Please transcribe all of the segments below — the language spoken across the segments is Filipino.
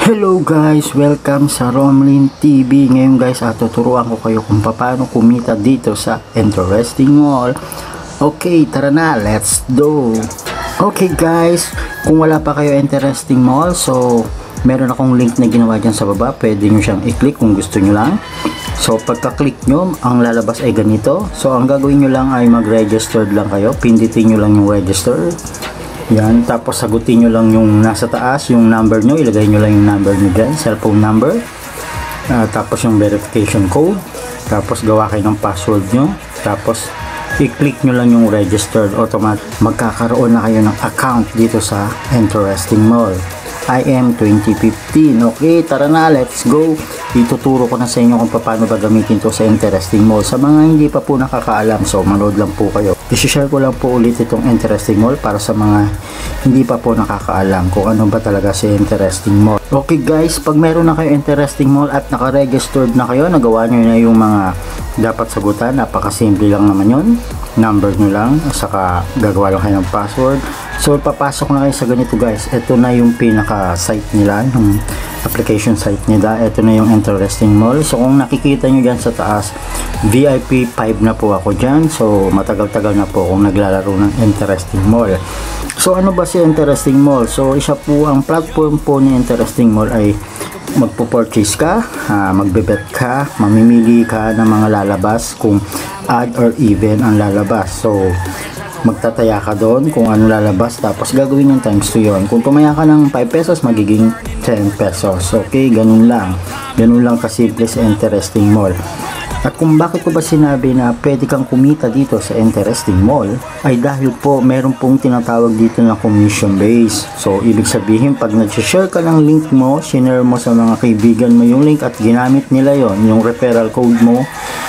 Hello guys, welcome sa Romlin TV. Ngayon guys, tuturuan ko kayo kung paano kumita dito sa interesting mall. Okay, tara na, let's go. Okay guys, kung wala pa kayo interesting mall, so meron akong link na ginawa dyan sa baba. Pwede nyo siyang i-click kung gusto nyo lang. So pagka-click nyo, ang lalabas ay ganito. So ang gagawin nyo lang ay mag-registered lang kayo. Pindutin nyo lang yung register. Yan, tapos sagutin nyo lang yung nasa taas, yung number nyo, ilagay nyo lang yung number nyo dyan, cellphone number, tapos yung verification code, tapos gawa kayo ng password nyo, tapos i-click nyo lang yung registered, automatic magkakaroon na kayo ng account dito sa Interesting Mall IM 2015. Okay, tara na, let's go. Ituturo ko na sa inyo kung paano gagamitin to sa Interesting Mall. Sa mga hindi pa po nakakaalam, so manood lang po kayo. I-share ko lang po ulit itong Interesting Mall para sa mga hindi pa po nakakaalam kung ano ba talaga si Interesting Mall. Okay guys, pag meron na kayo Interesting Mall at naka-registered na kayo, nagawa nyo na yung mga dapat sagutan, napakasimple lang naman yun. Number nyo lang, saka gagawa lang kayo ng password. So papasok na kayo sa ganito guys. Ito na yung pinaka site nila, yung application site nila. Ito na yung Interesting Mall. So kung nakikita nyo dyan sa taas, VIP 5 na po ako dyan. So matagal-tagal na po akong naglalaro ng Interesting Mall. So ano ba si Interesting Mall? So isa po ang platform po ni Interesting Mall ay magpo-purchase ka, magbe-bet ka, mamimili ka ng mga lalabas kung odd or even ang lalabas. So magtataya ka doon kung ano lalabas, tapos gagawin yung times 2 yun. Kung tumaya ka ng 5 pesos, magiging 10 pesos. Okay, ganun lang kasimple sa Interesting Mall. At kung bakit ko ba sinabi na pwede kang kumita dito sa Interesting Mall, ay dahil po meron pong tinatawag dito na commission base. So ibig sabihin, pag nag-share ka ng link mo, sinare mo sa mga kaibigan mo yung link at ginamit nila yon, yung referral code mo,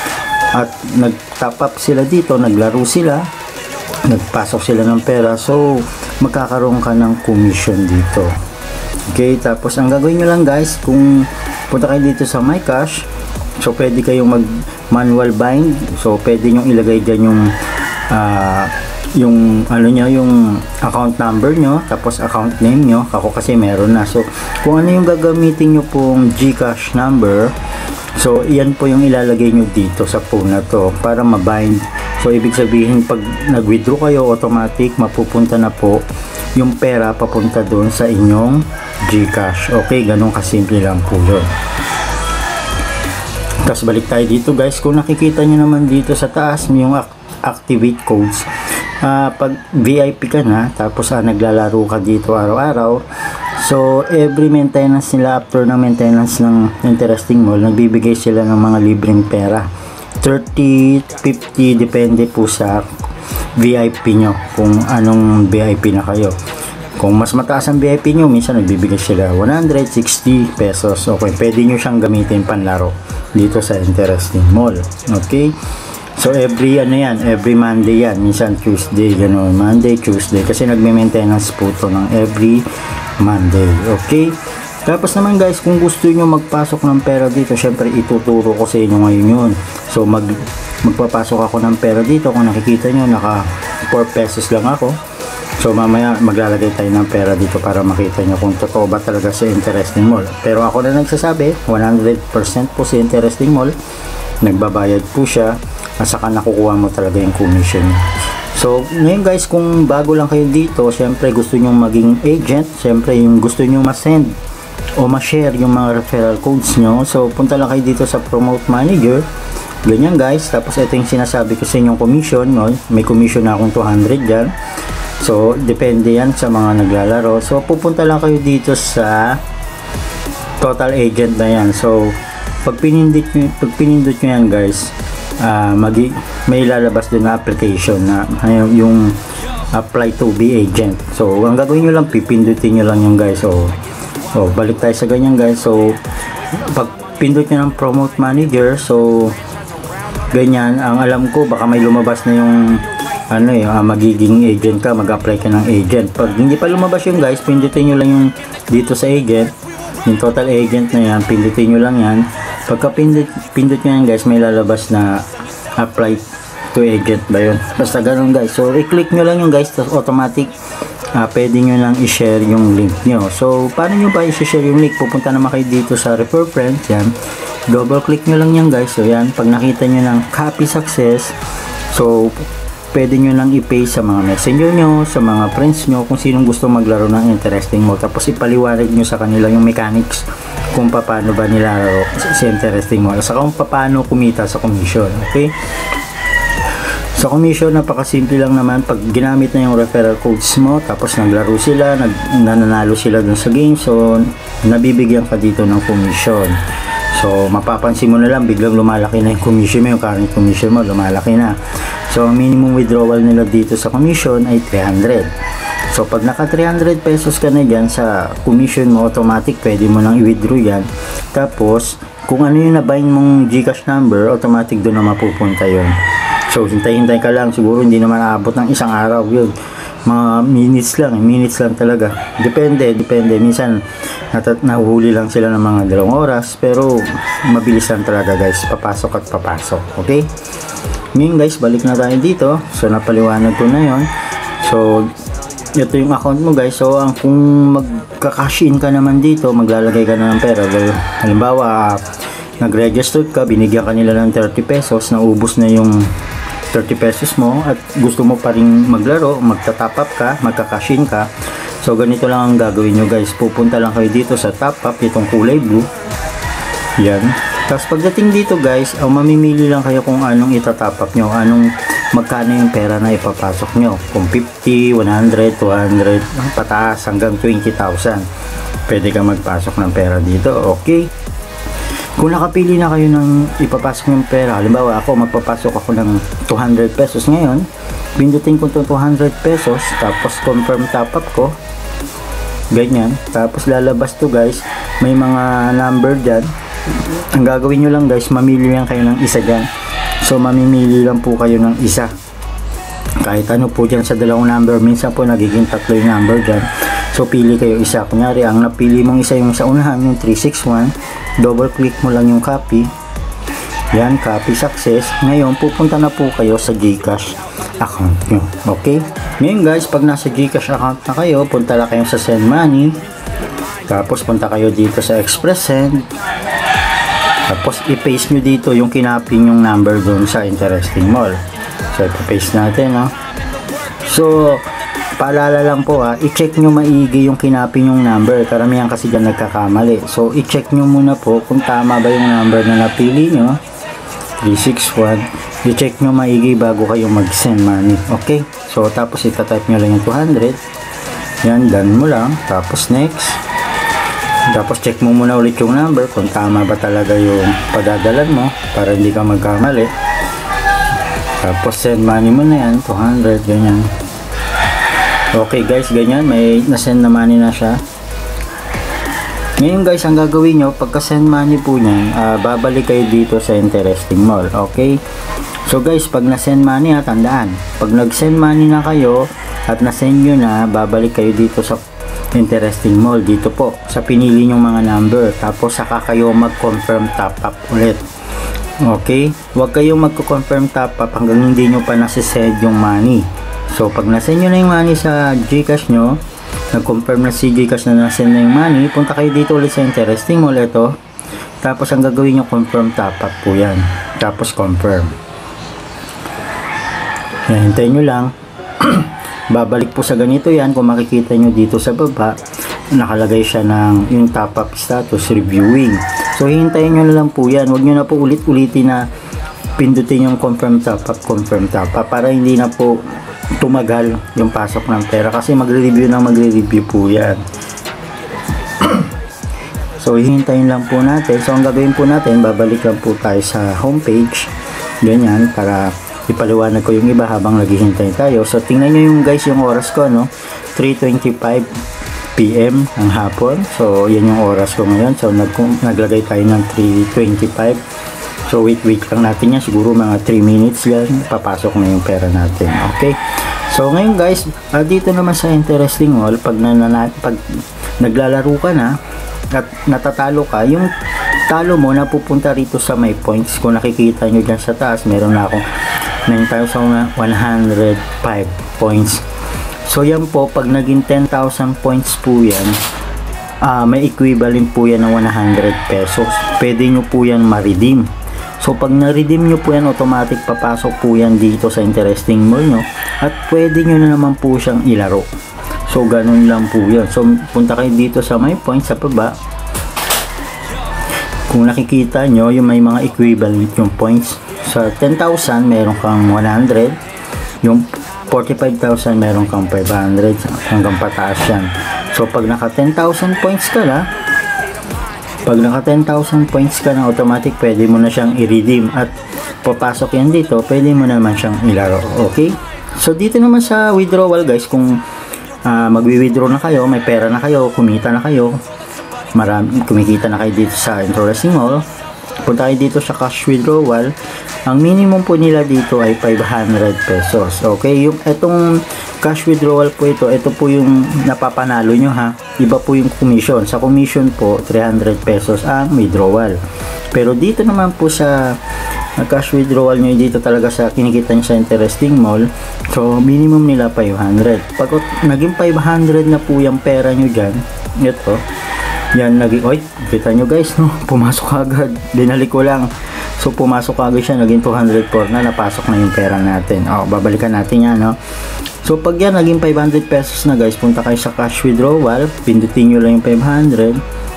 at nag-top up sila dito, naglaro sila, nagpasok sila ng pera, so magkakaroon ka ng commission dito. Okay, tapos ang gagawin nyo lang guys, kung punta kayo dito sa My Cash, so pwede kayong mag manual bind. So pwede nyo ilagay dyan yung ano nyo, yung account number nyo, tapos account name nyo. Ako kasi meron na. So kung ano yung gagamitin nyo pong GCash number, so iyan po yung ilalagay nyo dito sa phone na to para mabind. So ibig sabihin, pag nag-withdraw kayo, automatic mapupunta na po yung pera papunta doon sa inyong GCash. Okay, ganun kasimple lang po yun. Tapos balik tayo dito guys. Kung nakikita nyo naman dito sa taas yung activate codes, pag VIP ka na, tapos naglalaro ka dito araw-araw, so every maintenance nila, after ng maintenance ng Interesting Mall, nagbibigay sila ng mga libreng pera, 30, 50, depende po sa VIP nyo, kung anong VIP na kayo. Kung mas mataas ang VIP nyo, minsan nagbibigay sila 160 pesos. Okay, pwede nyo siyang gamitin panlaro dito sa Interesting Mall. Okay, so every every Monday yan, minsan Tuesday, gano'n, Monday, Tuesday, kasi nagme-maintenance po to ng every Monday. Okay, tapos naman guys, kung gusto nyo magpasok ng pera dito, syempre ituturo ko sa inyo ngayon yun. So magpapasok ako ng pera dito. Kung nakikita nyo, naka 4 pesos lang ako. So mamaya maglalagay tayo ng pera dito para makita nyo kung totoo ba talaga sa Interesting Mall. Pero ako na nagsasabi, 100% po sa Interesting Mall, nagbabayad po siya, at saka nakukuha mo talaga yung commission. So ngayon guys, kung bago lang kayo dito, syempre gusto nyo maging agent, syempre yung gusto nyo ma-send o ma-share yung mga referral codes nyo, so punta lang kayo dito sa Promote Manager. Ganyan guys, tapos ito yung sinasabi ko sa inyong commission, no? May commission na akong 200 dyan. So depende yan sa mga naglalaro. So pupunta lang kayo dito sa total agent na yan. So pag pinindot nyo yan guys, may lalabas din na application na yung apply to be agent. So ang gagawin nyo lang, pipindutin nyo lang yung guys. So balik tayo sa ganyan guys. So pag pindot nyo ng Promote Manager, so ganyan, ang alam ko baka may lumabas na yung magiging agent ka, mag-apply ka ng agent. Pag hindi pa lumabas yung guys, pindutin nyo lang yung dito sa agent, yung total agent na yan, pindutin nyo lang yan. Pagka pindot nyo yan guys, may lalabas na apply to agent ba yun, basta ganun guys. So i-click nyo lang yung guys, tapos automatic pwede nyo lang i-share yung link nyo. So, paano nyo ba i-share yung link? Pupunta naman kayo dito sa refer friends, yan. Double click nyo lang yan guys. So, yan, pag nakita nyo ng copy success, so, pwede nyo lang i-paste sa mga messenger nyo, sa mga friends nyo, kung sinong gusto maglaro ng interesting mall. Tapos, ipaliwanag nyo sa kanila yung mechanics kung paano ba nilaro sa interesting mall. Saka kung paano kumita sa commission. Okay? Sa commission, napakasimple lang naman. Pag ginamit na yung referral codes mo, tapos naglaro sila, nananalo sila dun sa game, so nabibigyan ka dito ng commission. So mapapansin mo na lang, biglang lumalaki na yung commission mo, yung current commission mo, lumalaki na. So minimum withdrawal nila dito sa commission ay 300. So pag naka 300 pesos ka na dyan sa commission mo, automatic pwede mo nang i-withdraw yan. Tapos kung ano yung nabayin mong Gcash number, automatic doon na mapupunta yun. So, hintay-hintay ka lang. Siguro hindi naman aabot ng isang araw yun. Mga minutes lang talaga. Depende. Minsan, nahuhuli lang sila ng mga 2 oras. Pero, mabilis lang talaga guys. Papasok at papasok. Okay? Ngayon guys, balik na tayo dito. So, napaliwanag ko na yun. So, ito yung account mo guys. So, kung magka-cash in ka naman dito, maglalagay ka na ng pera. Halimbawa, nag-register ka, binigyan ka nila ng 30 pesos, naubos na yung 30 pesos mo at gusto mo pa rin maglaro, magta-top up ka, magka-cash in ka. So ganito lang ang gagawin nyo guys. Pupunta lang kayo dito sa top up, itong kulay blue. Yan. Tapos pagdating dito guys, mamimili lang kayo kung anong ita-top up nyo, magkano yung pera na ipapasok nyo. Kung 50, 100, 200, pataas hanggang 20,000. Pwede ka magpasok ng pera dito. Okay. Kung nakapili na kayo ng ipapasok yung pera, halimbawa ako magpapasok ako ng 200 pesos ngayon, pindutin ko itong 200 pesos, tapos confirm top up ko, ganyan, tapos lalabas to guys, may mga number dyan. Ang gagawin nyo lang guys, mamili lang kayo ng isa dyan. So mamimili lang po kayo ng isa, kahit ano po dyan sa 2 number, minsan po nagiging 3 yung number dyan. So pili kayo isa. Kunyari ang napili mong isa yung sa unahan, yung 361, double click mo lang yung copy. Yan, copy success. Ngayon pupunta na po kayo sa Gcash account nyo. Okay? Ngayon guys, pag nasa Gcash account na kayo, punta lang kayo sa send money. Tapos punta kayo dito sa express send. Tapos i-paste nyo dito yung kinapin yung number doon sa interesting mall. So i-paste natin, no? So paalala lang po i-check nyo maigi yung kinapin yung number. Karamihan kasi dyan nagkakamali. So i-check nyo muna po kung tama ba yung number na napili nyo. 361. I-check nyo maigi bago kayo mag-send money. Okay? So tapos itatype nyo lang yung 200. Yan, done mo lang. Tapos next. Tapos check mo muna ulit yung number kung tama ba talaga yung padadalan mo para hindi ka magkamali. Tapos send money mo na yan. 200. Ganyan. Okay guys, ganyan, may na-send na money na siya. Ngayon guys, ang gagawin nyo, pagka send money po nyan, babalik kayo dito sa interesting mall. Okay? So guys, pag na-send money, tandaan, pag nag-send money na kayo at na-send nyo na, babalik kayo dito sa interesting mall. Dito po, sa pinili nyong mga number. Tapos saka kayo mag-confirm top up ulit. Okay? Huwag kayong mag-confirm top up hanggang hindi nyo pa nasi-send yung money. So, pag na-send nyo na yung money sa Gcash nyo, nag-confirm na si Gcash na na-send na yung money, punta kayo dito ulit sa interesting mall ito. Tapos, ang gagawin nyo, confirm top up po yan. Tapos, confirm. Yan, hintayin nyo lang. Babalik po sa ganito yan. Kung makikita nyo dito sa baba, nakalagay siya ng yung top up status reviewing. So, hintayin nyo na lang po yan. Huwag nyo na po ulit-ulitin na pindutin yung confirm top up para hindi na po tumagal yung pasok ng pera kasi magre-review po yan. So hihintayin lang po natin. So ang gagawin po natin, babalik lang po tayo sa homepage, ganyan, para ipaliwanag ko yung iba habang naghihintay tayo. So tingnan nyo yung guys yung oras ko, no? 3:25 PM ng hapon. So yan yung oras ko ngayon. So naglagay tayo ng 3:25. So wait lang natin yan, siguro mga 3 minutes yan, papasok na yung pera natin. Okay? So ngayon guys, dito naman sa interesting mall, pag naglalaro ka na at natatalo ka, yung talo mo napupunta rito sa may points. Kung nakikita nyo dyan sa taas, meron na akong 9,105 points. So yan po, pag naging 10,000 points po yan, may equivalent po yan ng 100 pesos. Pwede nyo po yan ma-redeem. So pag na-redeem nyo po yan, automatic papasok po yan dito sa interesting mall nyo, at pwede nyo na naman po siyang ilaro. So ganun lang po yan. So punta kayo dito sa my points sa baba. Kung nakikita nyo, yung may mga equivalent yung points. Sa 10,000 meron kang 100, yung 45,000 meron kang 500, hanggang pataas yan. So pag naka 10,000 points ka na, automatic pwede mo na siyang i-redeem, at papasok yan dito, pwede mo naman siyang ilaro. Okay, so dito naman sa withdrawal guys, kung magwi-withdraw na kayo, may pera na kayo, kumita na kayo, kumikita na kayo dito sa Interesting Mall, punta kayo dito sa cash withdrawal. Ang minimum po nila dito ay 500 pesos. Okay, yung etong cash withdrawal po ito po yung napapanalo nyo ha. Iba po yung commission. Sa commission po 300 pesos ang withdrawal. Pero dito naman po sa cash withdrawal nyo, dito talaga sa kinikita nyo sa Interesting Mall, so minimum nila 500. Pag naging 500 na po yung pera nyo dyan, ito, yan naging, oy, kita nyo guys, no, pumasok agad, dinalik ko lang. So pumasok agad siya, naging 204 na, napasok na yung pera natin. Babalikan natin yan, no. So pag yan naging 500 pesos na guys, punta kayo sa cash withdrawal, pindutin nyo lang yung 500,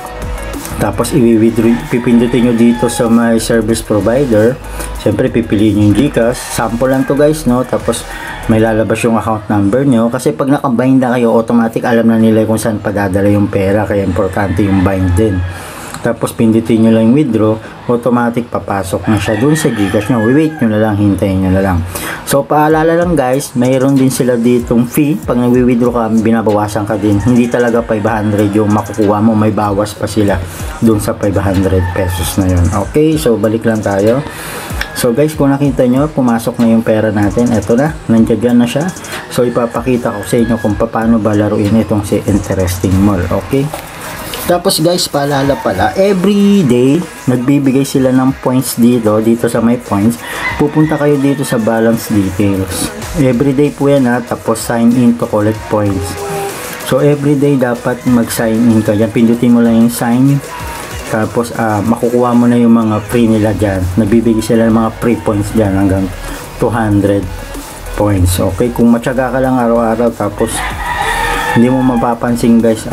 tapos pipindutin nyo dito sa my service provider. Siyempre pipiliin nyo yung GCash, sample lang to guys, no. Tapos may lalabas yung account number nyo, kasi pag nakabind na kayo, automatic alam na nila kung saan padadala yung pera, kaya importante yung bind din. Tapos pindutin nyo lang yung withdraw, automatic papasok na siya dun sa GCash nyo. Wait nyo na lang, hintayin nyo na lang. So paalala lang guys, mayroon din sila ditong fee. Pag nagwi-withdraw ka, binabawasan ka din. Hindi talaga 500 yung makukuha mo, may bawas pa sila dun sa 500 pesos na yun. Okay, so balik lang tayo. So guys, kung nakita nyo, pumasok na yung pera natin. Eto na, nandiyan na siya. So ipapakita ko sa inyo kung paano ba laruin itong si Interesting Mall. Okay, tapos guys, paalala pala, every day nagbibigay sila ng points dito sa my points. Pupunta kayo dito sa balance details. Every day po yan ha, tapos sign in to collect points. So every day dapat mag-sign in ka dyan. Pindutin mo lang yung sign, tapos makukuha mo na yung mga free nila dyan. Nagbibigay sila ng mga free points dyan hanggang 200 points. Okay, kung matyaga ka lang araw-araw, tapos hindi mo mapapansin guys,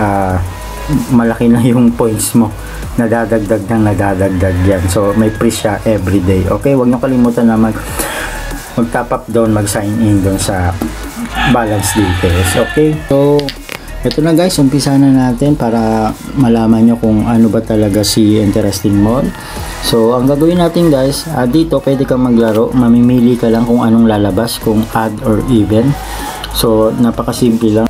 malaki na yung points mo, nadadagdag yan. So may free siya everyday. Okay, huwag nyo kalimutan na mag-top up doon, mag-sign in doon sa balance details. Okay, so ito na guys, umpisa na natin para malaman nyo kung ano ba talaga si Interesting Mall. So ang gagawin natin guys, dito pwede kang maglaro, mamimili ka lang kung anong lalabas, kung odd or even. So napakasimple lang.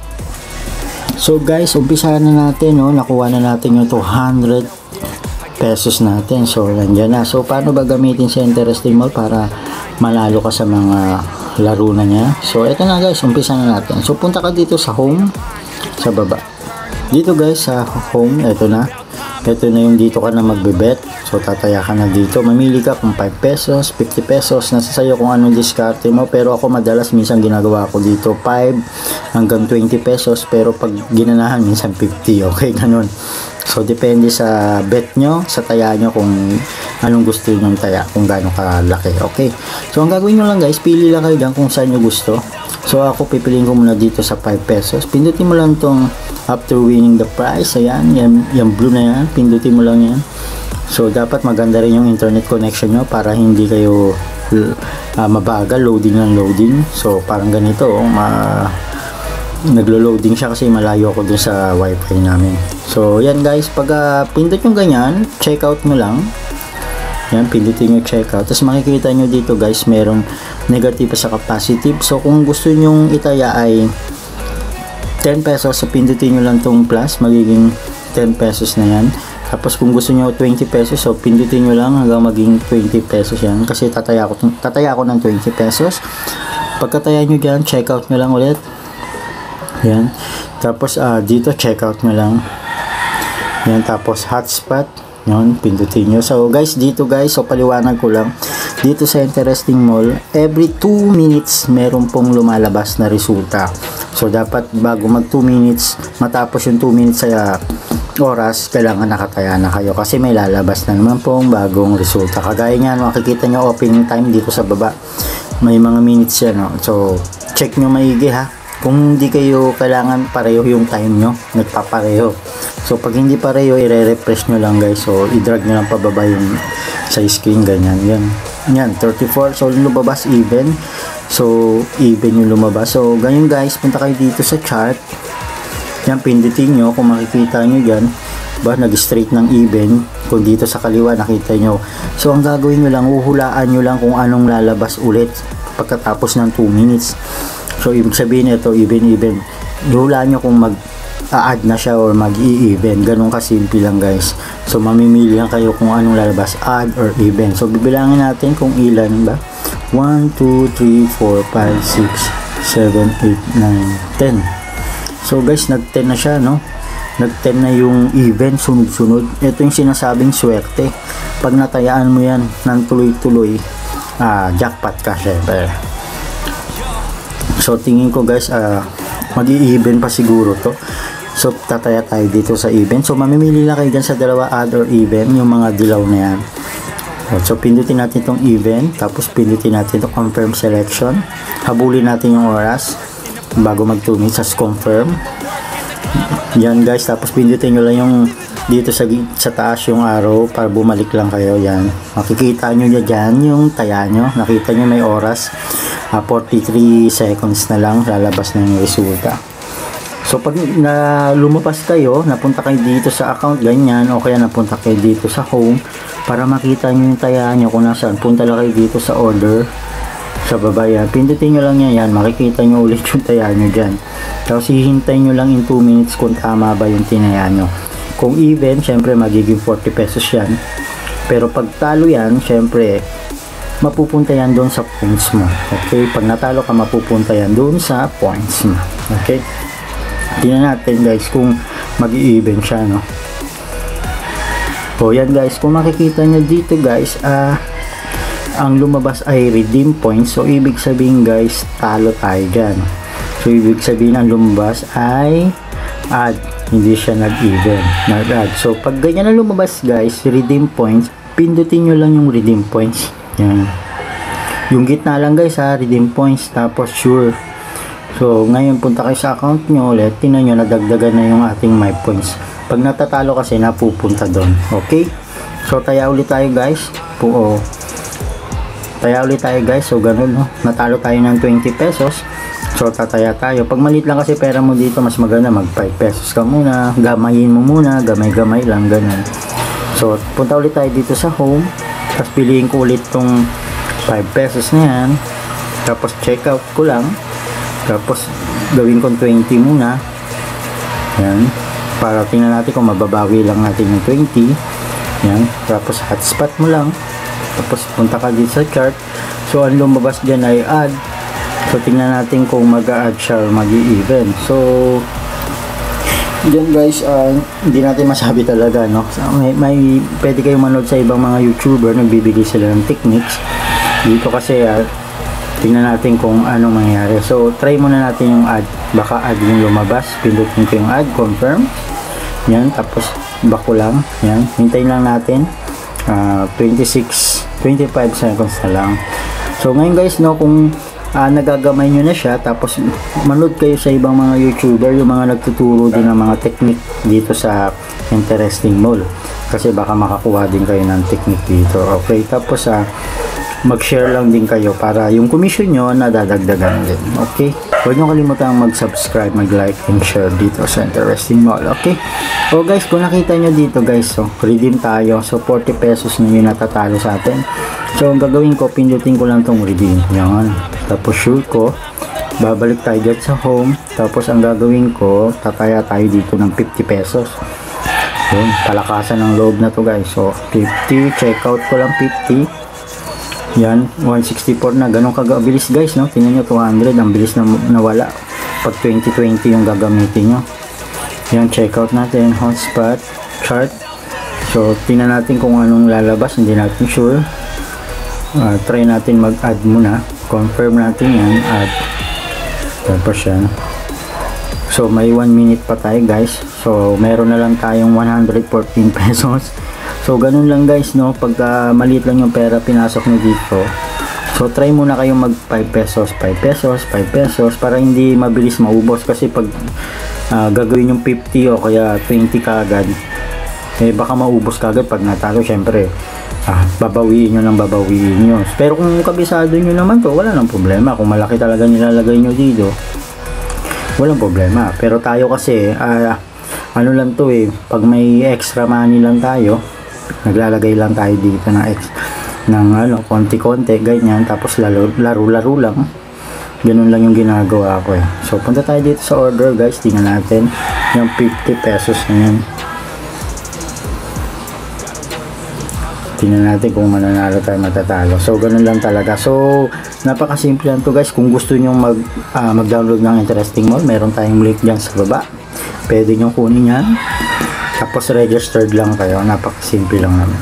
So guys, umpisa na natin, no? Nakuha na natin yung 200 pesos natin. So nandiyan na. So paano ba gamitin si Interesting Mall para malalo ka sa mga laro na niya? So ito na guys, umpisa na natin. So punta ka dito sa home, sa baba. Dito guys sa home, ito na yung dito ka na magbebet. So tataya ka na dito, mamili ka kung 5 pesos, 50 pesos, nasa sayo kung anong diskarte mo. Pero ako madalas minsan ginagawa ko dito 5 hanggang 20 pesos, pero pag ginanahan minsan 50. Okay, ganun. So depende sa bet nyo, sa taya nyo, kung anong gusto nyo taya, kung gaano kalaki. Okay, so ang gagawin nyo lang guys, pili lang kayo dyan kung saan nyo gusto. So ako pipiliin ko muna dito sa 5 pesos. Pindutin mo lang tong after winning the prize. Ayan, yung blue na yan, pindutin mo lang yan. So dapat maganda rin yung internet connection nyo para hindi kayo mabagal, loading ng loading. So parang ganito, naglo-loading siya kasi malayo ako dun sa wifi namin. So yan guys, pag pindot yung ganyan, check out mo lang. Yan, pindutin nyo check out. Tapos makikita nyo dito guys, merong negative sa positive. So kung gusto nyong itaya ay 10 pesos, so pindutin nyo lang tong plus, magiging 10 pesos na yan. Tapos kung gusto nyo 20 pesos, so pindutin nyo lang hanggang maging 20 pesos yan. Kasi tataya ko ng 20 pesos. Pagkataya nyo dyan, check out nyo lang ulit. Yan. Tapos dito check out nyo lang. Yan, tapos hotspot. Yan, pindutin nyo. So guys, dito guys, so paliwanag ko lang. Dito sa Interesting Mall, every 2 minutes meron pong lumalabas na resulta. So dapat bago mag 2 minutes, matapos yung 2 minutes sa oras, kailangan nakataya na kayo kasi may lalabas na naman pong bagong resulta. Kagaya niyan, makikita nyo opening time dito sa baba, may mga minutes yan, no? So check nyo maigi ha, kung hindi kayo kailangan pareho yung time nyo, nagpapareho. So pag hindi pareho, i-refresh nyo lang guys. So i-drag nyo lang pababa yung sa screen, ganyan, yan 34. So lumabas even, so even yung lumabas. So ganyan guys, punta kayo dito sa chart. Yan, pindutin nyo. Kung makikita nyo dyan, nag-straight ng even. Kung dito sa kaliwa, nakita nyo. So, ang gagawin nyo lang, uhulaan nyo lang kung anong lalabas ulit pagkatapos ng 2 minutes. So, ibig sabihin ito, even. Uhulaan nyo kung mag-add na siya or mag-i-even. Ganun kasimple lang, guys. So, mamimili lang kayo kung anong lalabas, add or even. So, bibilangin natin kung ilan ba. 1, 2, 3, 4, 5, 6, 7, 8, 9, 10. So guys, nag-10 na siya, no? Nag-10 na yung event, sunod-sunod. Ito yung sinasabing swerte. Pag natayaan mo yan ng tuloy-tuloy, jackpot ka, syempre. So tingin ko guys, mag-i-even pa siguro to. So tataya tayo dito sa event. So mamimili lang kayo dyan sa dalawa, add or even, yung mga dilaw na yan. So pindutin natin itong event, tapos pindutin natin itong confirm selection. Habulin natin yung oras bago mag 2 minutes, as confirm. Yan guys, tapos pindutin nyo lang yung dito sa taas yung arrow para bumalik lang kayo. Yan, makikita nyo dyan yung taya nyo, nakita nyo may oras, 43 seconds na lang, lalabas na yung resulta. So pag lumabas kayo, napunta kayo dito sa account, ganyan, o kaya napunta kayo dito sa home, para makita nyo yung taya nyo kung nasaan, punta lang kayo dito sa order sa baba. Yan, pindutin nyo lang yan, makikita nyo ulit yung taya nyo dyan. Tapos hihintay nyo lang in 2 minutes kung tama ba yung tinaya nyo. Kung even, syempre magiging 40 pesos yan. Pero pag talo yan, syempre mapupunta yan doon sa points mo. Okay, pag natalo ka, mapupunta yan doon sa points mo. Okay, tingnan natin guys kung mag-i-even siya, no? So yan guys, kung makikita nyo dito guys, ang lumabas ay redeem points. So ibig sabihin guys, talo tayo dyan. So ibig sabihin ang lumabas ay add, hindi siya nag-even, nag-add. So pag ganyan na lumabas guys, redeem points, pindutin nyo lang yung redeem points. Yan, yung gitna lang guys ha, redeem points, tapos sure. So ngayon punta kayo sa account nyo ulit, tingnan nyo, nadagdagan na yung ating my points. Pag natatalo kasi, napupunta doon. Okay, so taya ulit tayo guys. Taya ulit tayo guys. So ganun, no? Natalo tayo ng 20 pesos. So tataya tayo. Pag maliit lang kasi pera mo dito, mas maganda mag 5 pesos ka muna, gamayin mo muna, gamay-gamay lang, ganun. So punta ulit tayo dito sa home, tapos piliin ko ulit tong 5 pesos na yan, tapos check out ko lang, tapos gawin kong 20 muna. Yan, para tingnan natin kung mababawi lang natin yung 20. Yan, tapos hotspot mo lang, tapos punta ka dito sa chart. So ang lumabas dyan ay add. So tingnan natin kung mag-a-add siya or mag-i-even. So dyan guys, hindi natin masabi talaga, no? So, may pwede kayong manood sa ibang mga YouTuber, nagbibigay sila ng techniques. Dito kasi tingnan natin kung ano mangyayari. So try muna natin yung add, baka add yung lumabas. Pindutin ko yung add, confirm. Yan, tapos back ko lang. Yan, hintayin lang natin 25 seconds na lang. So ngayon guys, no, kung nagagamay nyo na siya, tapos manood kayo sa ibang mga YouTuber, yung mga nagtuturo din ng mga technique dito sa Interesting Mall, kasi baka makakuha din kayo ng technique dito. Okay, tapos mag-share lang din kayo para yung commission nyo nadadagdagan din. Okay, huwag nyo kalimutan mag-subscribe, mag-like and share dito sa Interesting Mall. Okay, so guys, kung nakita nyo dito guys, so redeem tayo. So 40 pesos na yung natatalo sa atin. So ang gagawin ko, pindutin ko lang tong redeem. Yan, tapos shoot ko, babalik tayo dyan sa home. Tapos ang gagawin ko, tataya tayo dito ng 50 pesos. Yun, palakasan ng loob na to guys. So 50, check out ko lang 50. Yan, 164 na. Ganun kagabilis guys, no? Tingnan nyo, 200, ang bilis na nawala pag 2020 yung gagamitin nyo. Yan, check out natin, hotspot, chart. So tingnan natin kung anong lalabas, hindi natin sure. Try natin mag-add muna, confirm natin yan, add. Tapos yan, So may 1 minute pa tayo guys. So meron na lang tayong 114 pesos. So ganun lang guys, no, pagka maliit lang yung pera pinasok nyo dito, so try muna kayong mag 5 pesos, 5 pesos, 5 pesos para hindi mabilis maubos. Kasi pag gagawin yung 50 o kaya 20 kagad, eh baka maubos kagad pag natalo. Syempre babawiin nyo ng babawiin nyo. Pero kung kabisado nyo naman to, wala nang problema. Kung malaki talaga nilalagay nyo dito, walang problema. Pero tayo kasi ano lang to pag may extra money lang tayo, naglalagay lang tayo dito ng konti-konti ganyan, tapos laro-laro lang. Ganun lang yung ginagawa ko So punta tayo dito sa order guys, tingnan natin yung 50 pesos na yun. Tingnan natin kung mananalo tayo, matatalo. So ganun lang talaga. So napakasimple lang to guys. Kung gusto nyo mag-download ng Interesting Mall, meron tayong link dyan sa baba, pwede nyo kunin yan, tapos registered lang kayo. Napakasimple lang naman.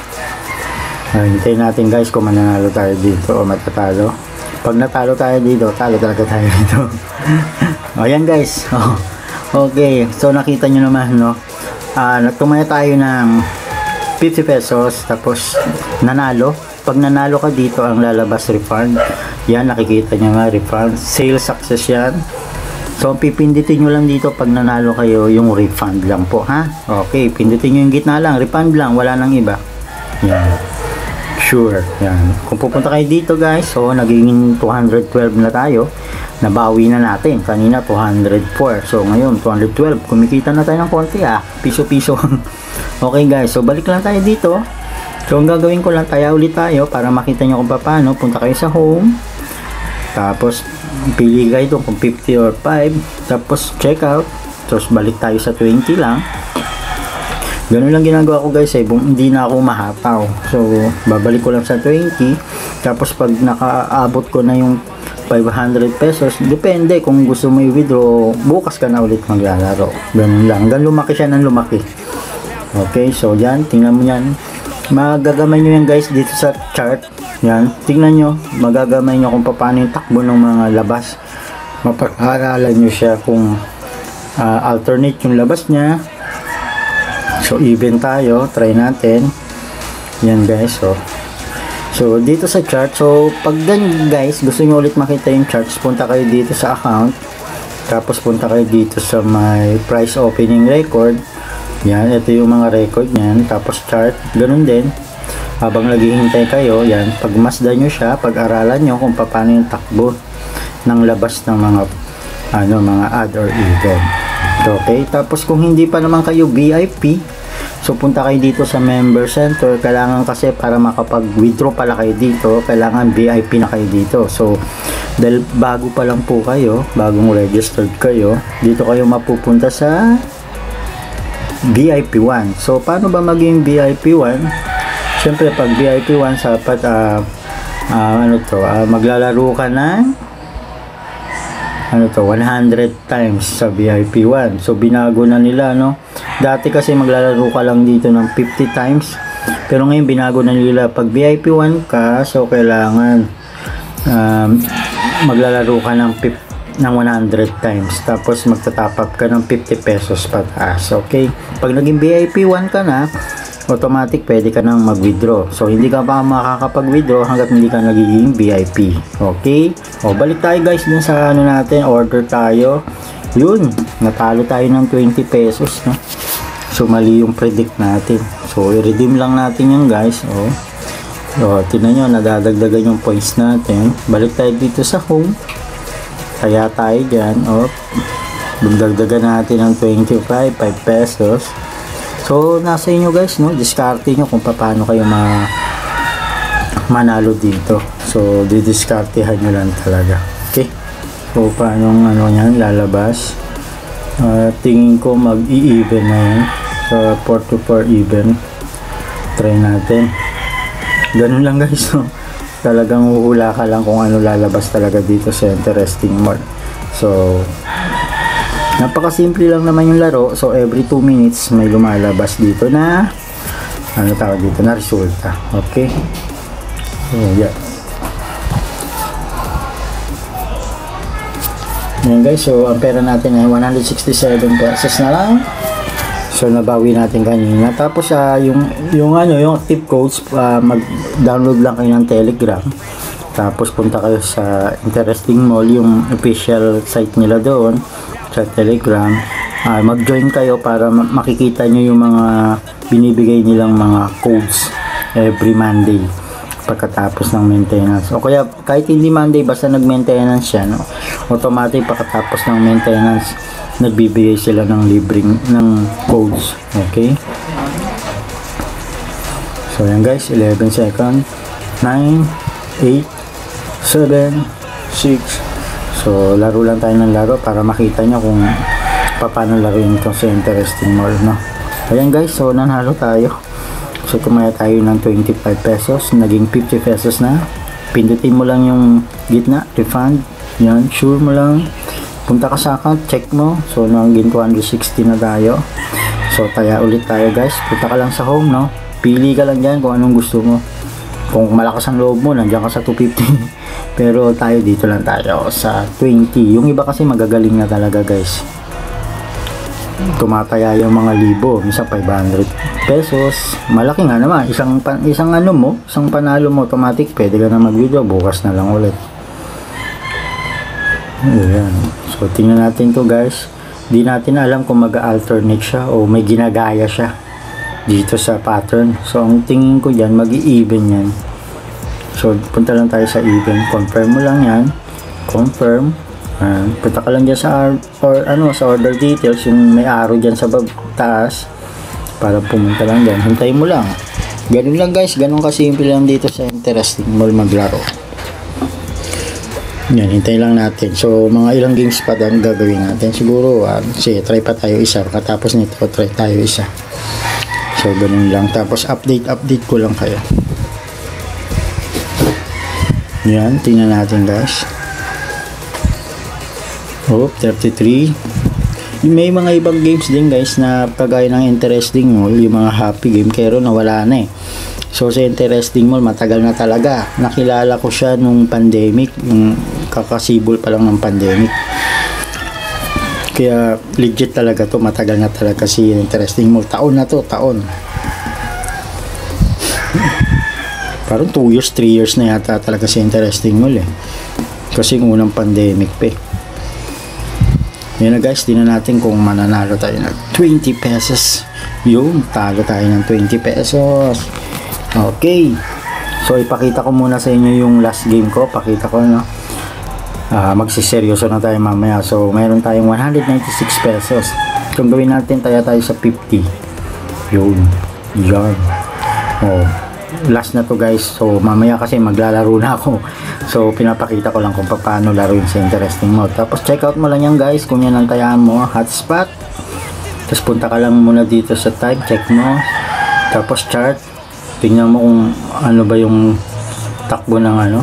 Hintayin natin guys kung mananalo tayo dito o matatalo. Pag natalo tayo dito, talo talaga tayo dito. Ayan guys. Okay, so nakita nyo naman, no, tumaya tayo ng 50 pesos, tapos nanalo. Pag nanalo ka dito, ang lalabas refund. Yan, nakikita nyo nga, refund, sale success yan. So pipindutin nyo lang dito pag nanalo kayo, yung refund lang po, ha. Okay, pindutin nyo yung gitna lang, refund lang, wala nang iba. Yan, sure. Yan, kung pupunta kayo dito guys, so naging 212 na tayo. Nabawi na natin, kanina 204, so ngayon 212, kumikita na tayo ng konti, piso-piso. Okay guys, so balik lang tayo dito. So ang gagawin ko lang, taya ulit tayo para makita nyo kung paano. Punta kayo sa home, tapos pili kayo kung 50 or 5, tapos check out, tapos balik tayo sa 20 lang. Ganun lang ginagawa ko guys, hindi na ako mahataw. So babalik ko lang sa 20, tapos pag nakaabot ko na yung 500 pesos, depende kung gusto mo i-withdraw, bukas ka na ulit maglalaro. Ganun lang, hanggang lumaki siya ng lumaki. Okay, so yan, tingnan mo yan, magagamay nyo yan guys dito sa chart. Yan, tingnan nyo, magagamay nyo kung paano yung takbo ng mga labas. Mapag-aralan nyo siya kung alternate yung labas nya. So even tayo, try natin. Yan guys, so dito sa chart, so pag ganyan guys, gusto nyo ulit makita yung charts, punta kayo dito sa account, tapos punta kayo dito sa my price opening record. Yan, ito yung mga record niyan, tapos chart, ganun din. Habang naghihintay kayo, yan, pagmasdan nyo siya, pag-aralan nyo kung paano yung takbo ng labas ng mga mga ad or event. Okay, tapos kung hindi pa naman kayo VIP, so punta kayo dito sa member center. Kailangan kasi para makapag-withdraw pala kayo dito, kailangan VIP na kayo dito. So dahil bago pa lang po kayo, bagong registered kayo, dito kayo mapupunta sa VIP 1. So paano ba maging VIP 1? Siyempre pag VIP 1, dapat maglalaro ka ng 100 times sa VIP 1. So binago na nila, no? Dati kasi maglalaro ka lang dito ng 50 times, pero ngayon binago na nila, pag VIP 1 ka, so kailangan maglalaro ka ng 100 times, tapos magtatap up ka ng 50 pesos pataas. Okay, pag naging VIP 1 ka na, automatic pwede ka nang mag-withdraw. So hindi ka pa makakapag-withdraw hanggat hindi ka nagiging VIP. Okay, balik tayo guys dun sa natin, order tayo. Yun, natalo tayo ng 20 pesos, no? So mali yung predict natin, so i-redeem lang natin yan guys. Tingnan nyo, nadadagdagan yung points natin. Balik tayo dito sa home, kaya tayo dyan, dagdagan natin ng 25, 5 pesos. So nasa inyo guys, no, diskarte nyo kung paano kayo manalo dito. So didiskartehan nyo lang talaga. Okay, so paano yan lalabas. Tingin ko mag-i-even na yan sa 4 to 4 even. Try natin. Ganun lang guys, no? Talagang uhula ka lang kung ano lalabas talaga dito sa Interesting Mall. So napakasimple lang naman yung laro. So every 2 minutes may lumalabas dito na tawag dito na resulta. Okay, so yeah, Yan guys, so ang pera natin ay 167 pesos na lang. So nabawi natin kanina. Tapos yung active codes, mag-download lang kayo ng Telegram. Tapos punta kayo sa Interesting Mall, yung official site nila doon sa Telegram. Mag-join kayo para makikita nyo yung mga binibigay nilang mga codes every Monday pagkatapos ng maintenance. O kaya kahit hindi Monday, basta nag-maintenance siya, no? Automatic pagkatapos ng maintenance nagbibigay sila ng libreng ng codes. Okay, so yan guys, 11 seconds, 9, 8, 7, 6. So laro lang tayo ng laro para makita nyo kung paano laruin ito sa Interesting Mall, no? Ayan guys, so nanalo tayo. So tumaya tayo ng 25 pesos, naging 50 pesos na. Pindutin mo lang yung gitna, refund. Yan, sure mo lang, punta ka sa account, check mo. So naging 260 na tayo. So taya ulit tayo guys, punta ka lang sa home, no? Pili ka lang dyan kung anong gusto mo. Kung malakas ang loob mo, nandiyan ka sa 250. Pero tayo dito lang tayo sa 20. Yung iba kasi magagaling na talaga guys, tumataya yung mga libo, minsan 500 pesos. Malaki nga naman, isang panalo mo automatic, pwede ka na mag-withdraw, bukas na lang ulit. Ayan. So tingnan natin to guys. Di natin alam kung mag-alternate siya o may ginagaya siya dito sa pattern. So ang tingin ko dyan, mag-i-even yan. So punta lang tayo sa even, confirm mo lang yan, confirm. Punta ka lang dyan sa sa order details, yung may arrow dyan sa taas, para pumunta lang dyan, hintayin mo lang. Ganun lang guys, ganun kasimple lang dito sa Interesting Mall maglaro. Yan, hintayin lang natin. So mga ilang games pa ang gagawin natin, siguro sige, try pa tayo isa, katapos nito try tayo isa. So ganun lang, tapos update ko lang kayo. Yan, tingnan natin guys. 33. May mga ibang games din guys na kagaya ng Interesting Mall, yung mga happy game, pero nawala na eh. So sa Interesting Mall, matagal na talaga. Nakilala ko siya nung pandemic, yung kakasibol pa lang ng pandemic. Kaya legit talaga to, matagal na talaga si Interesting Mall. Taon na to, taon. Parang 2 years, 3 years na yata talaga si Interesting Mall eh. Kasi yung unang pandemic pa eh. Yan na guys, tingnan natin kung mananalo tayo ng 20 pesos. Yung talo tayo ng 20 pesos. Okay, so ipakita ko muna sa inyo yung last game ko. Pakita ko, no? Magsiseryoso na tayo mamaya. So mayroon tayong 196 pesos. Kung gawin natin, tayo sa 50. Yun, yan. Last na to guys. So mamaya kasi maglalaro na ako. So pinapakita ko lang kung paano laruin sa Interesting Mall. Tapos check out mo lang yan guys, kung yan ang tayaan mo, hotspot. Tapos punta ka lang muna dito sa type, check mo. Tapos chart, tingnan mo kung ano ba yung takbo ng ano.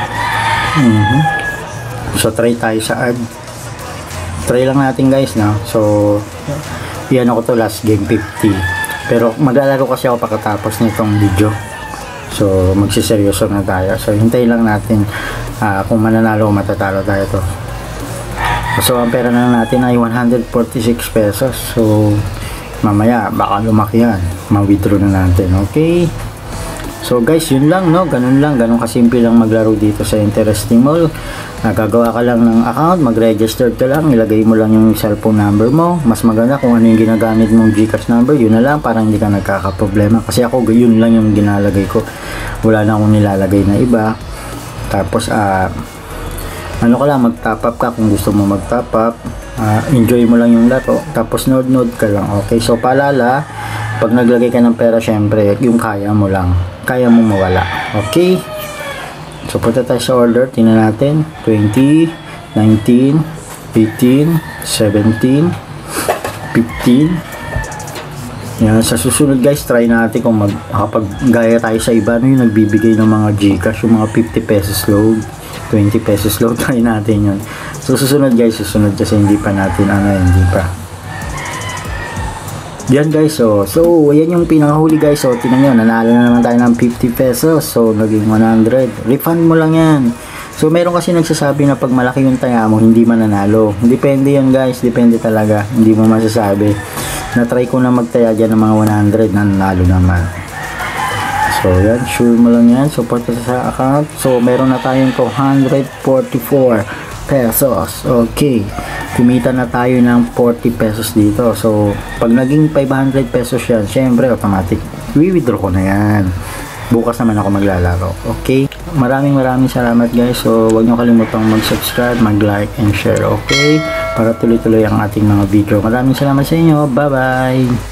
So try tayo sa add. Try lang natin guys, no? So yan ako to, last game 50. Pero maglalaro kasi ako pagkatapos nitong video. So magsiseryoso na tayo. So hintayin lang natin kung mananalo o matatalo tayo to. So ang pera na natin ay 146 pesos. So mamaya baka lumaki yan, ma-withdraw na natin. Okay, so guys, yun lang, no? Ganun kasimple lang maglaro dito sa Interesting Mall. Gagawa ka lang ng account, mag-register ka lang, ilagay mo lang yung cellphone number mo. Mas maganda kung ano yung ginagamit mong GCash number, yun na lang, para hindi ka nagkakaproblema. Kasi ako, yun lang yung ginalagay ko, wala na akong nilalagay na iba. Tapos ano ka lang, mag-top up ka kung gusto mo mag-top up. Enjoy mo lang yung laro, tapos node ka lang. Okay, so paalala, pag naglagay ka ng pera, syempre yung kaya mo lang, kaya mo mawala. Okay, so punta tayo sa order, tingnan natin 20, 19, 18, 17, 15. Yan, sa susunod guys, try natin kung makapag-gaya tayo sa iba, ano yung nagbibigay ng mga GCash, yung mga 50 pesos load, 20 pesos load, try natin yun. So susunod guys, susunod kasi hindi pa natin hindi pa. Yan guys, so yan yung pinakahuli guys. So tingnan nyo, nanalo na naman tayo ng 50 pesos. So naging 100, refund mo lang yan. So meron kasi nagsasabi na pag malaki yung taya mo, hindi mananalo. Depende yun guys, depende talaga. Hindi mo masasabi. Na-try ko na magtaya dyan ng mga 100, nanalo naman. So yan, sure mo lang yan. So pati sa account, so meron na tayong 244 pesos. Okay, kumita na tayo ng 40 pesos dito. So pag naging 500 pesos yan, syempre automatic i-withdraw ko na yan. Bukas naman ako maglalaro. Okay, maraming salamat guys. So huwag nyo kalimutang mag-subscribe, mag-like and share. Okay, para tuloy-tuloy ang ating mga video. Maraming salamat sa inyo. Bye bye.